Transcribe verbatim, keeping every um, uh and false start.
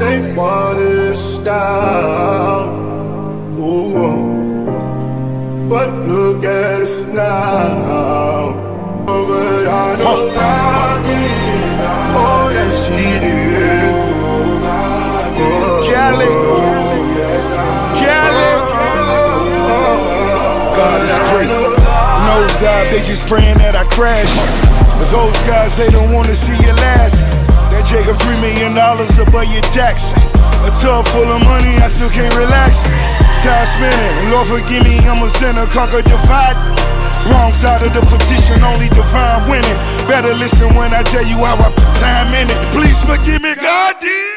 They wanted to stop, ooh, but look at us now. Oh, but I know oh. God did not. Oh, yes, He did. Oh, Cali, oh, yes, Cali. God is great. Nosedive, they just praying that I crash. But those guys, they don't want to see you last. That Jacob three million dollars above your tax. A tub full of money, I still can't relax. Time spinning, Lord forgive me, I'm a sinner, conquer, divide. Wrong side of the petition, only divine winning. Better listen when I tell you how I put time in it. Please forgive me, God did.